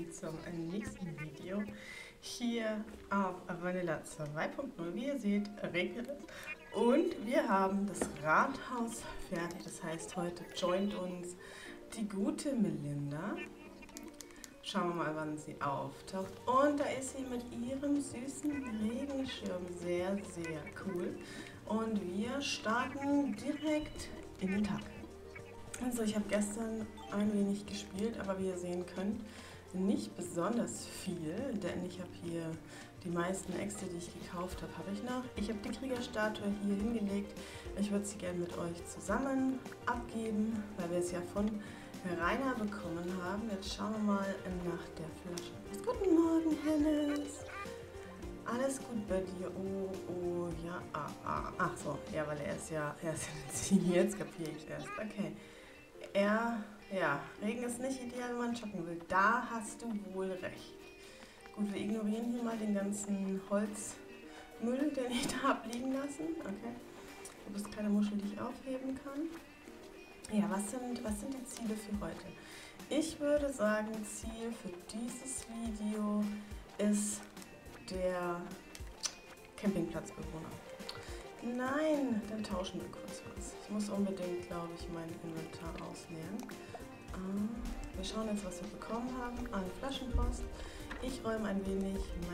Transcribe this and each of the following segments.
zum nächsten Video hier auf Vanilla 2.0. Wie ihr seht, regnet es und wir haben das Rathaus fertig. Das heißt, heute joint uns die gute Melinda. Schauen wir mal, wann sie auftaucht. Und da ist sie mit ihrem süßen Regenschirm. Sehr, sehr cool. Und wir starten direkt in den Tag. Also ich habe gestern ein wenig gespielt, aber wie ihr sehen könnt, nicht besonders viel, denn ich habe hier die meisten Äxte, die ich gekauft habe, habe ich noch. Ich habe die Kriegerstatue hier hingelegt. Ich würde sie gerne mit euch zusammen abgeben, weil wir es ja von Rainer bekommen haben. Jetzt schauen wir mal nach der Flasche. Guten Morgen, Hennes. Alles gut bei dir? Oh, ja, ach so, ja, weil er ist jetzt kapiere ich erst. Okay. Regen ist nicht ideal, wenn man joggen will. Da hast du wohl recht. Gut, wir ignorieren hier mal den ganzen Holzmüll, den ich da habe liegen lassen. Okay. Du bist keine Muschel, die ich aufheben kann. Ja, was sind die Ziele für heute? Ich würde sagen, Ziel für dieses Video ist der Campingplatzbewohner. Nein, dann tauschen wir kurz was. Ich muss unbedingt, glaube ich, mein Inventar ausleeren. Wir schauen jetzt, was wir bekommen haben an Flaschenpost. Ich räume ein wenig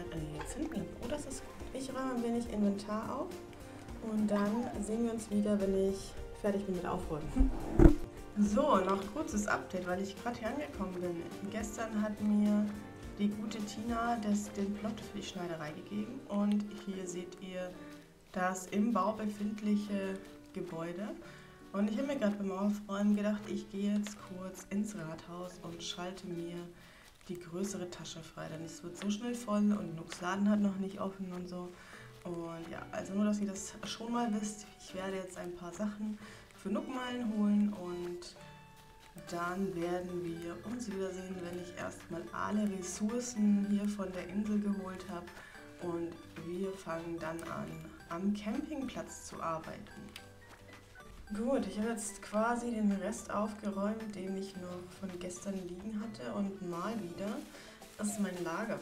Ich räume ein wenig Inventar auf und dann sehen wir uns wieder, wenn ich fertig bin mit Aufräumen. So, noch kurzes Update, weil ich gerade hier angekommen bin. Gestern hat mir die gute Tina den Plot für die Schneiderei gegeben und hier seht ihr das im Bau befindliche Gebäude. Und ich habe mir gerade beim Aufräumen gedacht, ich gehe jetzt kurz ins Rathaus und schalte mir die größere Tasche frei, denn es wird so schnell voll und Nux Laden hat noch nicht offen und so. Und ja, also nur, dass ihr das schon mal wisst, ich werde jetzt ein paar Sachen für Nuckmalen holen und dann werden wir uns wiedersehen, wenn ich erstmal alle Ressourcen hier von der Insel geholt habe und wir fangen dann an, am Campingplatz zu arbeiten. Gut, ich habe jetzt quasi den Rest aufgeräumt, den ich noch von gestern liegen hatte und mal wieder ist mein Lager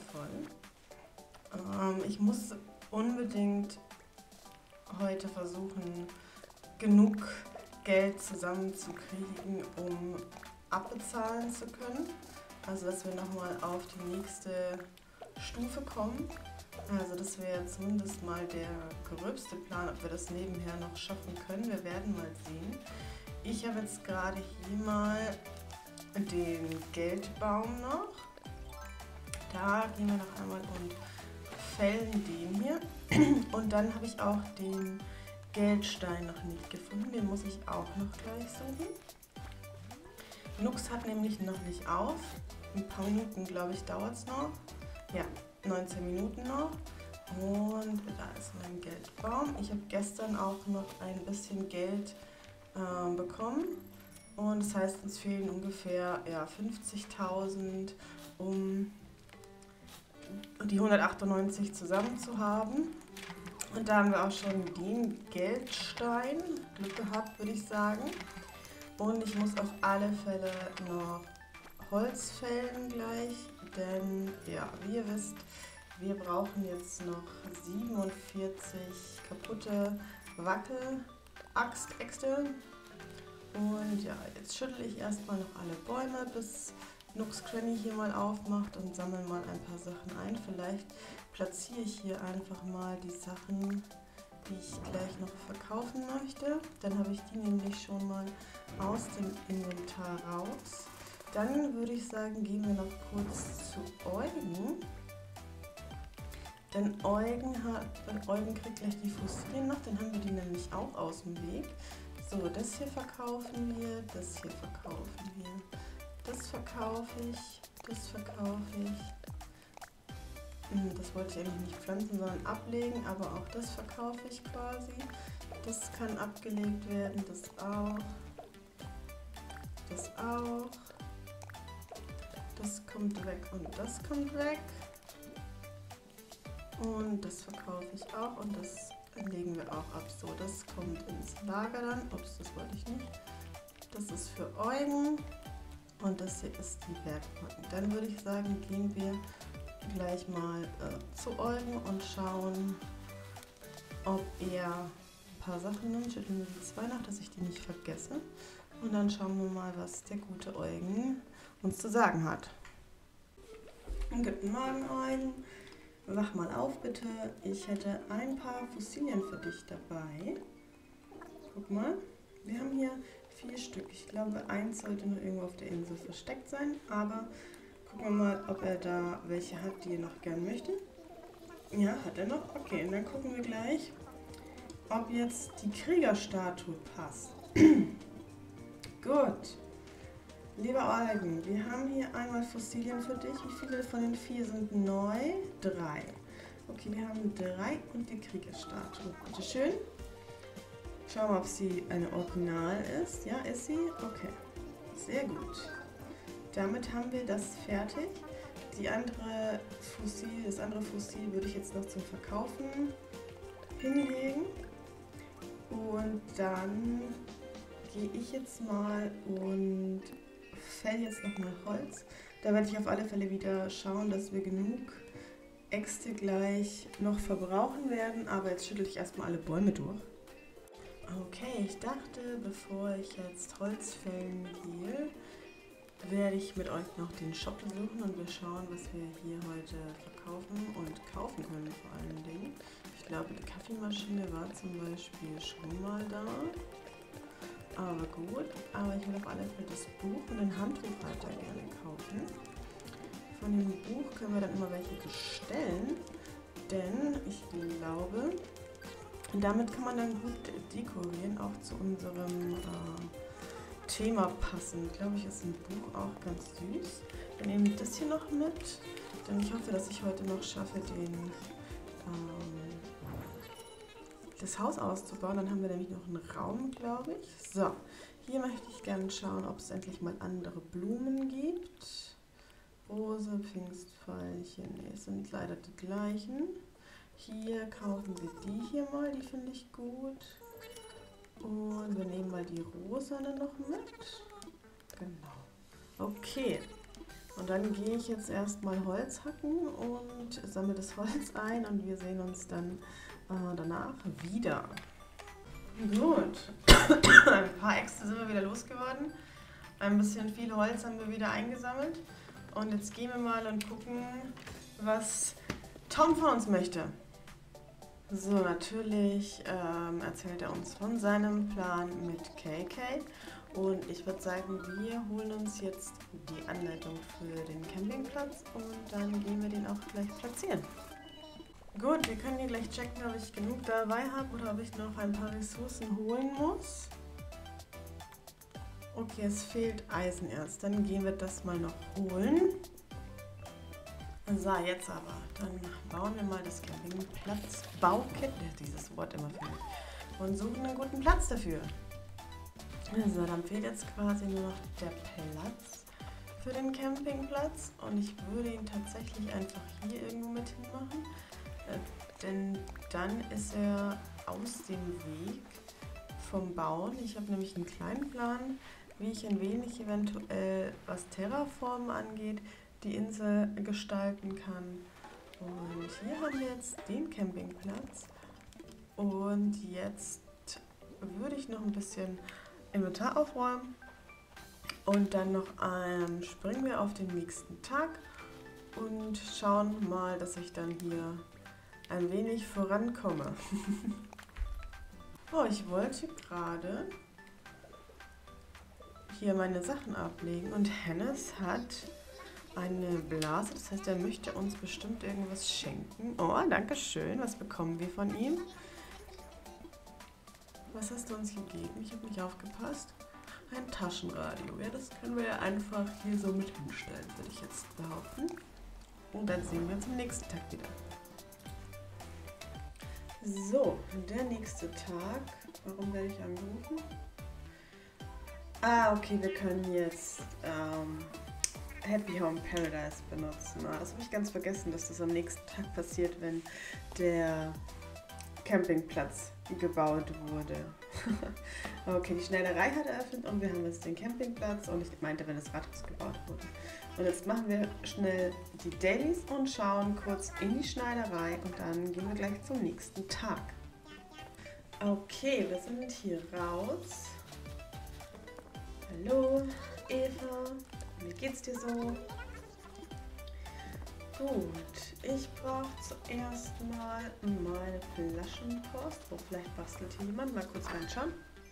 voll. Ich muss unbedingt heute versuchen, genug Geld zusammenzukriegen, um abbezahlen zu können. Also dass wir nochmal auf die nächste Stufe kommen. Also das wäre zumindest mal der gröbste Plan, ob wir das nebenher noch schaffen können. Wir werden mal sehen. Ich habe jetzt gerade hier mal den Geldbaum noch. Da gehen wir noch einmal und fällen den hier. Und dann habe ich auch den Geldstein noch nicht gefunden. Den muss ich auch noch gleich suchen. Nux hat nämlich noch nicht auf. Ein paar Minuten, glaube ich, dauert es noch. Ja, 19 Minuten noch. Und da ist mein Geldbaum. Ich habe gestern auch noch ein bisschen Geld bekommen. Und das heißt, uns fehlen ungefähr 50.000, um die 198 zusammen zu haben. Und da haben wir auch schon den Geldstein. Glück gehabt, würde ich sagen. Und ich muss auf alle Fälle noch Holz fällen gleich, denn ja, wie ihr wisst, wir brauchen jetzt noch 47 kaputte Wackel-Äxte. Und ja, jetzt schüttle ich erstmal noch alle Bäume, bis Nux Cranny hier mal aufmacht und sammle mal ein paar Sachen ein. Vielleicht platziere ich hier einfach mal die Sachen, die ich gleich noch verkaufen möchte. Dann habe ich die nämlich schon mal aus dem Inventar raus. Dann würde ich sagen, gehen wir noch kurz zu Eugen. Denn Eugen kriegt gleich die Fossilien noch, dann haben wir die nämlich auch aus dem Weg. So, das hier verkaufen wir, das hier verkaufen wir. Das verkaufe ich, das verkaufe ich. Das wollte ich eigentlich nicht pflanzen, sondern ablegen, aber auch das verkaufe ich quasi. Das kann abgelegt werden, das auch. Das auch. Das kommt weg und das kommt weg. Und das verkaufe ich auch und das legen wir auch ab. So, das kommt ins Lager dann. Ups, das wollte ich nicht. Das ist für Eugen. Und das hier ist die Bergbrücke. Dann würde ich sagen, gehen wir gleich mal zu Eugen und schauen, ob er ein paar Sachen nimmt. Schütteln wir die 2 nach, dass ich die nicht vergesse. Und dann schauen wir mal, was der gute Eugen uns zu sagen hat. Guten Morgen, Eugen. Wach mal auf, bitte. Ich hätte ein paar Fossilien für dich dabei. Guck mal, wir haben hier 4 Stück. Ich glaube, eins sollte noch irgendwo auf der Insel versteckt sein. Aber gucken wir mal, ob er da welche hat, die er noch gern möchte. Ja, hat er noch? Okay, und dann gucken wir gleich, ob jetzt die Kriegerstatue passt. Gut. Lieber Eugen, wir haben hier einmal Fossilien für dich. Wie viele von den 4 sind neu? 3. Okay, wir haben 3 und die Kriegerstatue. Bitte schön. Schauen wir mal, ob sie eine Original ist. Ja, ist sie? Okay. Sehr gut. Damit haben wir das fertig. Das andere Fossil würde ich jetzt noch zum Verkaufen hinlegen. Und dann gehe ich jetzt mal und fälle jetzt noch mal Holz. Da werde ich auf alle Fälle wieder schauen, dass wir genug Äxte gleich noch verbrauchen werden. Aber jetzt schüttel ich erstmal alle Bäume durch. Okay, ich dachte, bevor ich jetzt Holz fällen gehe, werde ich mit euch noch den Shop besuchen und wir schauen, was wir hier heute verkaufen und kaufen können vor allen Dingen. Ich glaube, die Kaffeemaschine war zum Beispiel schon mal da. Aber gut, aber ich will auf alle Fälle das Buch und den Handtuch weiter gerne kaufen. Von dem Buch können wir dann immer welche bestellen, denn ich glaube, damit kann man dann gut dekorieren, auch zu unserem Thema passen. Glaube ich, ist ein Buch auch ganz süß. Wir nehmen das hier noch mit, denn ich hoffe, dass ich heute noch schaffe, das Haus auszubauen. Dann haben wir nämlich noch einen Raum, glaube ich. So, hier möchte ich gerne schauen, ob es endlich mal andere Blumen gibt. Rose, Pfingstveilchen, nee, es sind leider die gleichen. Hier kaufen wir die hier mal, die finde ich gut. Und wir nehmen mal die rosane noch mit. Genau. Okay. Und dann gehe ich jetzt erstmal Holz hacken und sammle das Holz ein und wir sehen uns dann danach wieder. Gut. Ein paar Äxte sind wir wieder losgeworden. Ein bisschen viel Holz haben wir wieder eingesammelt. Und jetzt gehen wir mal und gucken, was Tom von uns möchte. So, natürlich erzählt er uns von seinem Plan mit KK. Und ich würde sagen, wir holen uns jetzt die Anleitung für den Campingplatz und dann gehen wir den auch gleich platzieren. Gut, wir können hier gleich checken, ob ich genug dabei habe oder ob ich noch ein paar Ressourcen holen muss. Okay, es fehlt Eisenerz. Dann gehen wir das mal noch holen. So, jetzt aber. Dann bauen wir mal das Campingplatz-Baukit, dieses Wort immer für mich, und suchen einen guten Platz dafür. So, dann fehlt jetzt quasi nur noch der Platz für den Campingplatz und ich würde ihn tatsächlich einfach hier irgendwo mit hinmachen, denn dann ist er aus dem Weg vom Bauen. Ich habe nämlich einen kleinen Plan, wie ich ein wenig eventuell, was Terraformen angeht, die Insel gestalten kann. Und hier haben wir jetzt den Campingplatz und jetzt würde ich noch ein bisschen Inventar aufräumen und dann noch springen wir auf den nächsten Tag und schauen mal, dass ich dann hier ein wenig vorankomme. Oh, ich wollte gerade hier meine Sachen ablegen und Hennes hat eine Blase, das heißt, er möchte uns bestimmt irgendwas schenken. Oh, danke schön. Was bekommen wir von ihm? Was hast du uns gegeben? Ich habe nicht aufgepasst. Ein Taschenradio. Ja, das können wir ja einfach hier so mit hinstellen, würde ich jetzt behaupten. Und dann sehen wir uns am nächsten Tag wieder. So, der nächste Tag. Warum werde ich angerufen? Ah, okay, wir können jetzt Happy Home Paradise benutzen. Das habe ich ganz vergessen, dass das am nächsten Tag passiert, wenn der Campingplatz gebaut wurde. Okay, die Schneiderei hat eröffnet und wir haben jetzt den Campingplatz und ich meinte, wenn das Rathaus gebaut wurde. Und jetzt machen wir schnell die Dailies und schauen kurz in die Schneiderei und dann gehen wir gleich zum nächsten Tag. Okay, wir sind hier raus. Hallo Eva, wie geht's dir so? Gut, ich brauche zuerst mal meine Flaschenpost. Oh, vielleicht bastelt hier jemand. Mal kurz reinschauen.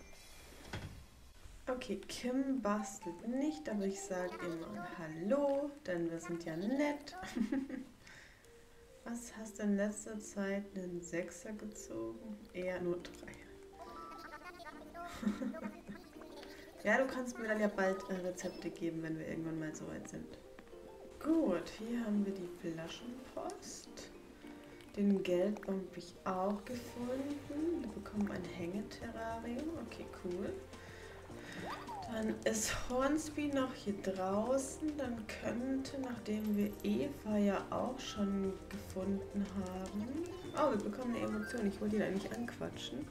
Okay, Kim bastelt nicht, aber ich sage immer Hallo, denn wir sind ja nett. Was hast du in letzter Zeit einen Sechser gezogen? Eher nur 3. Ja, du kannst mir dann ja bald Rezepte geben, wenn wir irgendwann mal so weit sind. Gut, hier haben wir die Flaschenpost. Den Geldbaum habe ich auch gefunden. Wir bekommen ein Hängeterrarium. Okay, cool. Dann ist Hornsby noch hier draußen. Dann könnte, nachdem wir Eva ja auch schon gefunden haben... Oh, wir bekommen eine Emotion. Ich wollte ihn eigentlich anquatschen.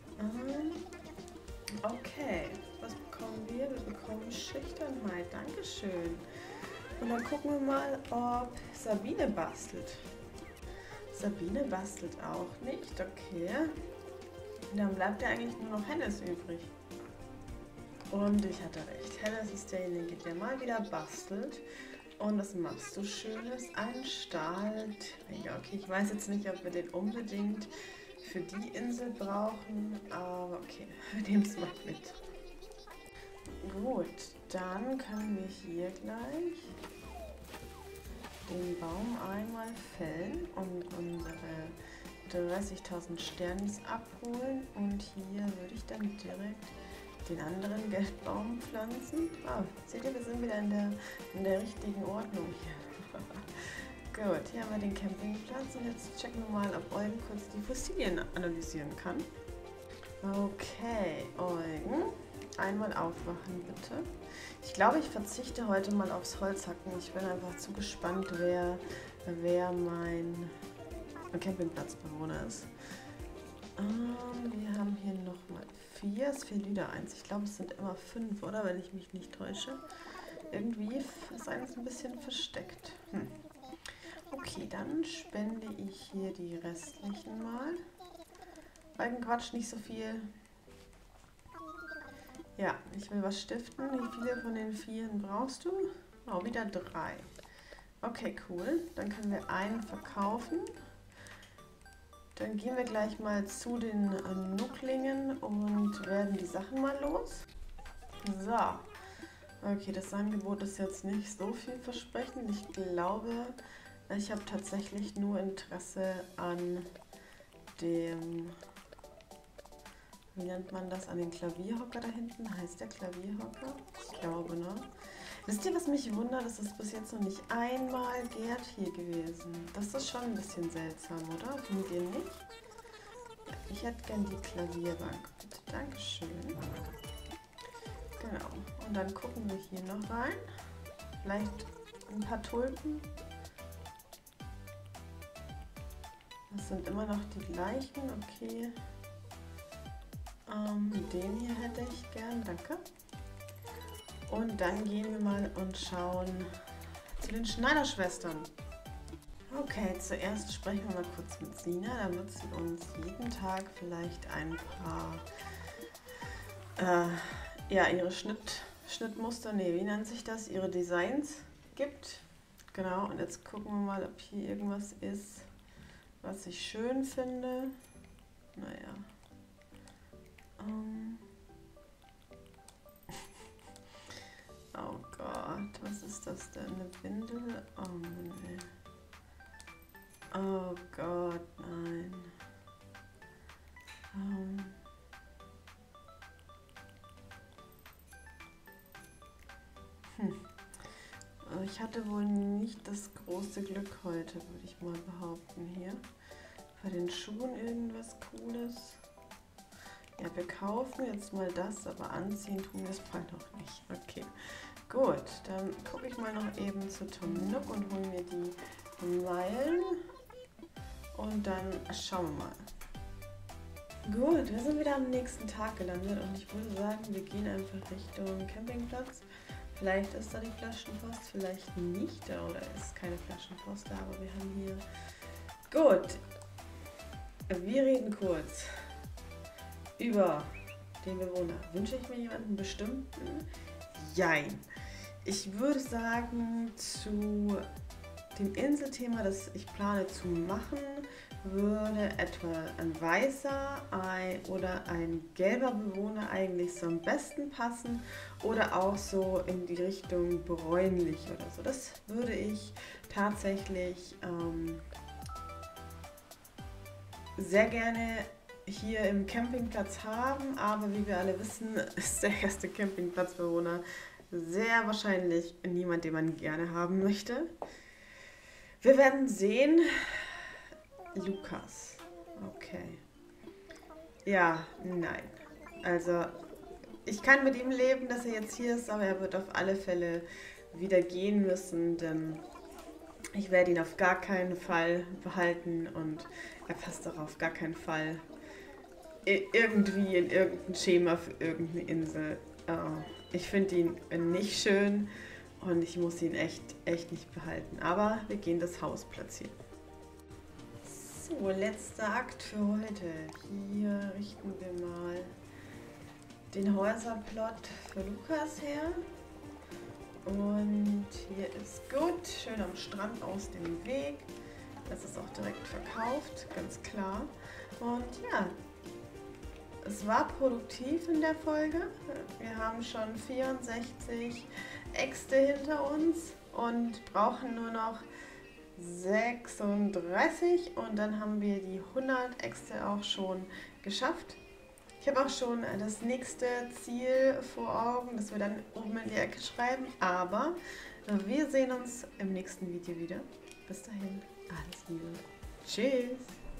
Okay, was bekommen wir? Wir bekommen Schüchternheit. Dankeschön. Und dann gucken wir mal, ob Sabine bastelt. Sabine bastelt auch nicht, okay. Dann bleibt ja eigentlich nur noch Hennes übrig. Und ich hatte recht. Hennes ist derjenige, der mal wieder bastelt. Und was machst du Schönes? Ein Stahlträger. Okay, ich weiß jetzt nicht, ob wir den unbedingt für die Insel brauchen, aber okay, wir nehmen es mal mit. Gut, dann können wir hier gleich den Baum einmal fällen und unsere 30.000 Sternis abholen. Und hier würde ich dann direkt den anderen Geldbaum pflanzen. Ah, seht ihr, wir sind wieder in der richtigen Ordnung hier. Gut, hier haben wir den Campingplatz und jetzt checken wir mal, ob Eugen kurz die Fossilien analysieren kann. Okay, Eugen. Einmal aufwachen, bitte. Ich glaube, ich verzichte heute mal aufs Holzhacken. Ich bin einfach zu gespannt, wer mein Campingplatzbewohner ist. Wir haben hier nochmal 4. Es fehlt wieder 1. Ich glaube, es sind immer 5, oder? Wenn ich mich nicht täusche. Irgendwie ist eins ein bisschen versteckt. Okay, dann spende ich hier die restlichen mal. Eugen quatscht nicht so viel. Ja, ich will was stiften. Wie viele von den 4 brauchst du? Oh, wieder 3. Okay, cool. Dann können wir einen verkaufen. Dann gehen wir gleich mal zu den Nucklingen und werden die Sachen mal los. So. Okay, das Angebot ist jetzt nicht so vielversprechend. Ich glaube, ich habe tatsächlich nur Interesse an dem... Wie nennt man das? An den Klavierhocker da hinten? Heißt der Klavierhocker? Ich glaube, ne? Wisst ihr, was mich wundert? Es ist bis jetzt noch nicht einmal Gerd hier gewesen. Das ist schon ein bisschen seltsam, oder? Findet ihr nicht? Ja, ich hätte gern die Klavierbank. Bitte, Dankeschön. Genau. Und dann gucken wir hier noch rein. Vielleicht ein paar Tulpen. Das sind immer noch die gleichen. Okay. Den hier hätte ich gern, danke. Und dann gehen wir mal und schauen zu den Schneiderschwestern. Okay, zuerst sprechen wir mal kurz mit Sina, damit sie uns jeden Tag vielleicht ein paar, ja, ihre Schnittmuster, nee, wie nennt sich das, ihre Designs gibt. Genau, und jetzt gucken wir mal, ob hier irgendwas ist, was ich schön finde. Naja. Oh Gott, was ist das denn? Eine Windel? Oh nee. Oh Gott, nein. Ich hatte wohl nicht das große Glück heute, würde ich mal behaupten hier. Bei den Schuhen irgendwas Cooles. Ja, wir kaufen jetzt mal das, aber anziehen tun wir es bald noch nicht. Okay, gut. Dann gucke ich mal noch eben zu Tom Nook und hole mir die Meilen. Und dann schauen wir mal. Gut, wir sind wieder am nächsten Tag gelandet und ich würde sagen, wir gehen einfach Richtung Campingplatz. Vielleicht ist da die Flaschenpost, vielleicht nicht, oder ist keine Flaschenpost da, aber wir haben hier... Gut, wir reden kurz über den Bewohner. Wünsche ich mir jemanden bestimmten? Jein. Ich würde sagen, zu dem Inselthema, das ich plane zu machen, würde etwa ein weißer oder ein gelber Bewohner eigentlich so am besten passen oder auch so in die Richtung bräunlich oder so. Das würde ich tatsächlich sehr gerne hier im Campingplatz haben, aber wie wir alle wissen, ist der erste Campingplatzbewohner sehr wahrscheinlich niemand, den man gerne haben möchte. Wir werden sehen. Lukas. Okay. Ja, nein. Also, ich kann mit ihm leben, dass er jetzt hier ist, aber er wird auf alle Fälle wieder gehen müssen, denn ich werde ihn auf gar keinen Fall behalten und er passt auch auf gar keinen Fall irgendwie in irgendein Schema für irgendeine Insel. Ich finde ihn nicht schön und ich muss ihn echt nicht behalten. Aber wir gehen das Haus platzieren. So, letzter Akt für heute. Hier richten wir mal den Häuserplot für Lukas her. Und hier ist gut, schön am Strand aus dem Weg. Das ist auch direkt verkauft, ganz klar. Und ja, es war produktiv in der Folge. Wir haben schon 64 Äxte hinter uns und brauchen nur noch 36 und dann haben wir die 100 Äxte auch schon geschafft. Ich habe auch schon das nächste Ziel vor Augen, das wir dann oben in die Ecke schreiben, aber wir sehen uns im nächsten Video wieder. Bis dahin, alles Liebe. Tschüss!